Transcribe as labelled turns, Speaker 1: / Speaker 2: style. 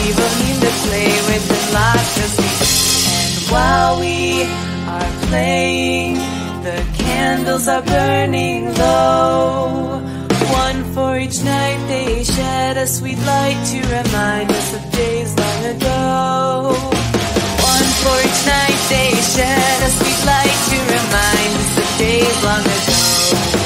Speaker 1: will need to play with and lots of sweets. And while we are playing, the candles are burning low. One for each night they shed, a sweet light to remind us of days long ago. One for each night they shed, a sweet light to remind us of days long ago.